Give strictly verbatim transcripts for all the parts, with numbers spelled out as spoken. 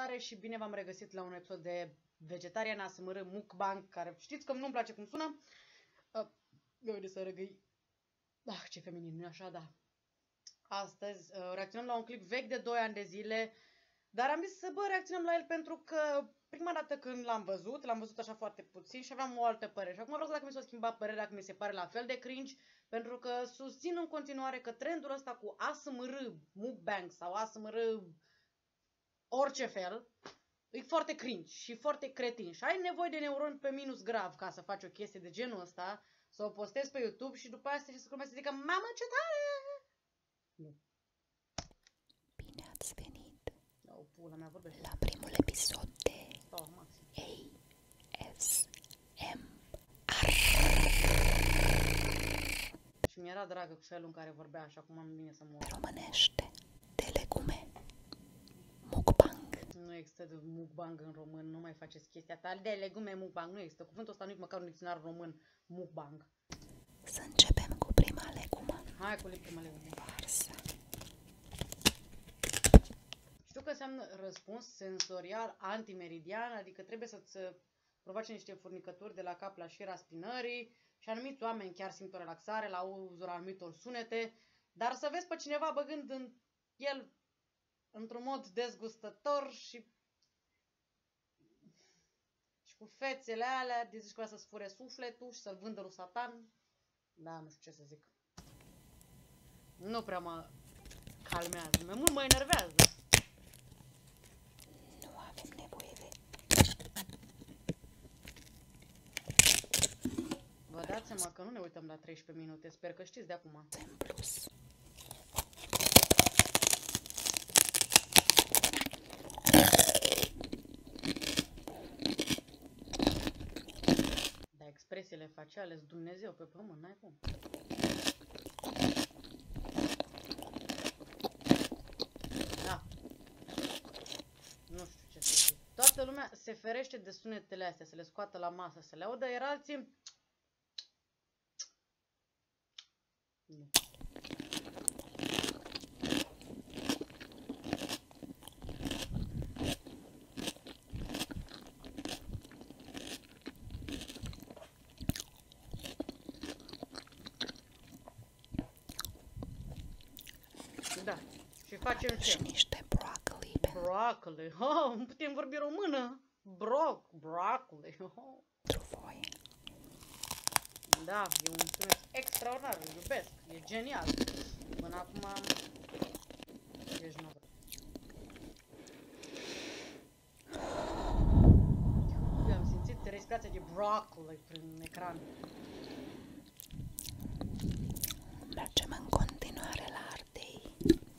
Salutare și bine v-am regăsit la un episod de Vegetarian A S M R Mukbang, care știți că nu-mi place cum sună. Uh, Uite să răgăi. Ah, ce feminin, nu așa, da. Astăzi uh, reacționăm la un clip vechi de doi ani de zile, dar am zis să bă, reacționăm la el pentru că prima dată când l-am văzut, l-am văzut așa foarte puțin și aveam o altă părere. Și acum vreau să dacă mi s-a schimbat părerea, dacă mi se pare la fel de cringe, pentru că susțin în continuare că trendul ăsta cu A S M R Mukbang sau A S M R orice fel, e foarte cringe și foarte cretin. Și ai nevoie de neuroni pe minus grav ca să faci o chestie de genul ăsta, să o postezi pe YouTube și după aceea să să zică mamă ce tare! Nu. Bine ați venit O, pula mea, vorbește. la primul episod de Oh, maxim. A S M R. Și mi-era dragă cu felul în care vorbea așa, cum am bine să mor. Românește de legume. Mukbang. Nu există de mukbang în român, nu mai faceți chestia ta. De legume mukbang, nu există. Cuvântul ăsta nu e măcar un dicționar român, mukbang. Să începem cu prima legumă. Hai cu prima legumă. Varză. Știu că înseamnă răspuns sensorial antimeridian, adică trebuie să-ți provoace niște furnicături de la cap la șira spinării și anumiți oameni chiar simt o relaxare la auzul anumitor sunete, dar să vezi pe cineva băgând în el într-un mod dezgustător și și cu fețele alea, de zici că să-ți fure sufletul și să-l vândă lui Satan. Da, nu știu ce să zic. Nu prea mă calmează, mai mult mă enervează. Nu avem nevoie de... Vă dați seama că nu ne uităm la treisprezece minute, sper că știți de acum. În plus. Dar expresiile faciale sunt Dumnezeu pe pământ, n-ai cum. Da. Nu știu ce să zic. Toată lumea se ferește de sunetele astea, să le scoată la masă, să le audă, iar alții... Nu. Da. Și facem ce? Și niște broccoli. Broccoli. Oh, putem vorbi română. Broc, broccoli. Oh. Pentru voi. Da, e un sunet extraordinar, îl iubesc, e genial. Până acum ești nou. Eu am simțit respirația de broccoli prin ecran. Mergem în continuare la ardei.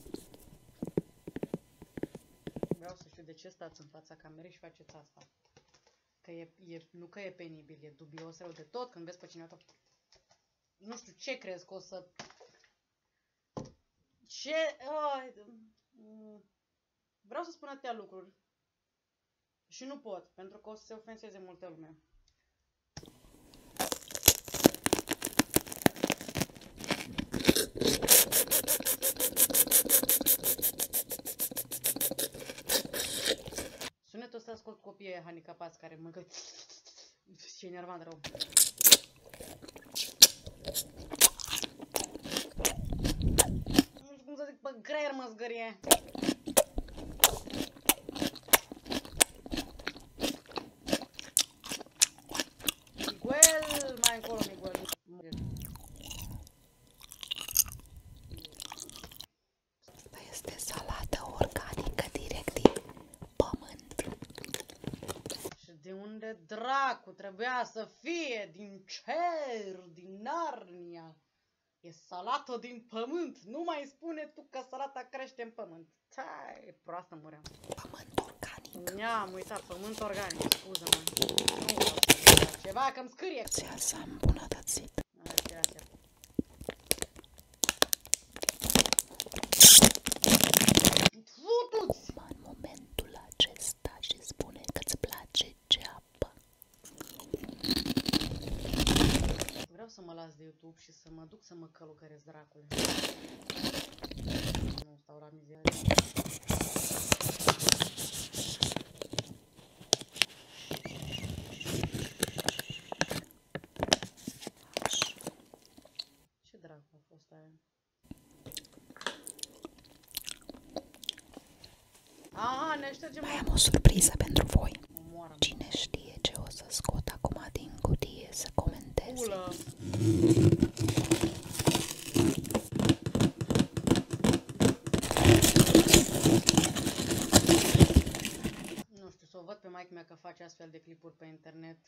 Vreau să știu de ce stați în fața camerei și faceți asta. Că e, e, nu că e penibil, e dubios rău de tot când vezi pe cineva. Nu știu ce crezi că o să... Ce... Oh, vreau să spun atâtea lucruri. Și nu pot, pentru că o să se ofenseze multă lume. Sunetul ăsta ascult copiii handicapați care mănâncă. Ce enervant rău. Nu știu cum să zic, pe greier mă zgârie. Miguel, mai încolo Miguel. Asta este salată organică direct din pământ. Și de unde dracu trebuia să fie? Din cer, din Narnia. E salată din pământ. Nu mai spune tu că salata crește în pământ. Tai, proastă muream. Pământ organic. Ne-am uitat, pământ organic, scuză-mă. Nu vreau să ceva că-mi scârie. Ți-a s-a îmbunătățit. Așa, așa. Futu-ți! În momentul acesta și spune că-ți place ceapă. Vreau să mă las de YouTube și să mă duc să mă călugăresc, dracule. Nu stau la mizerie. ne ștergem. Mai am o surpriză pentru voi. Omoară-mă. Cine știe ce o să scot acum din cutie să comenteze. Pulă. Nu știu, să o văd pe maică mea că face astfel de clipuri pe internet.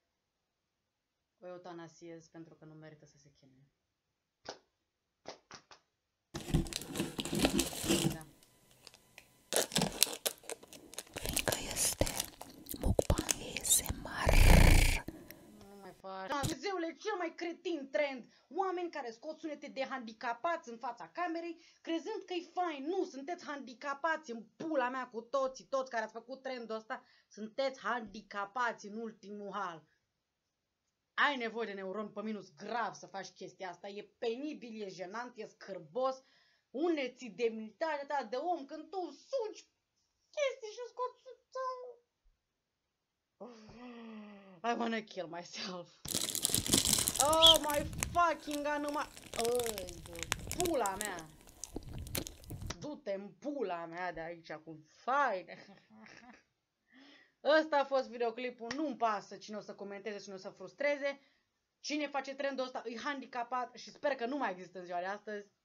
O eutanasiez pentru că nu merită să se chinuie. Da. Fiindcă este mukbang A S M R. Nu mai faci. Dumnezeule, cel mai cretin trend. Oameni care scot sunete de handicapați în fața camerei, crezând că-i fain. Nu, sunteți handicapați în pula mea cu toții, toți care ați făcut trendul ăsta, sunteți handicapați în ultimul hal. Ai nevoie de neuroni pe minus grav să faci chestia asta. E penibil, e jenant, e scârbos. Unde ți demnitatea ta de om când tu sugi chestii și scoți sau... I wanna kill myself. Oh my fucking god, numai... Oh, pula mea. Du-te în pula mea de aici cu faine. Ăsta a fost videoclipul, nu-mi pasă cine o să comenteze, cine o să frustreze. Cine face trendul ăsta e handicapat și sper că nu mai există în ziua de astăzi.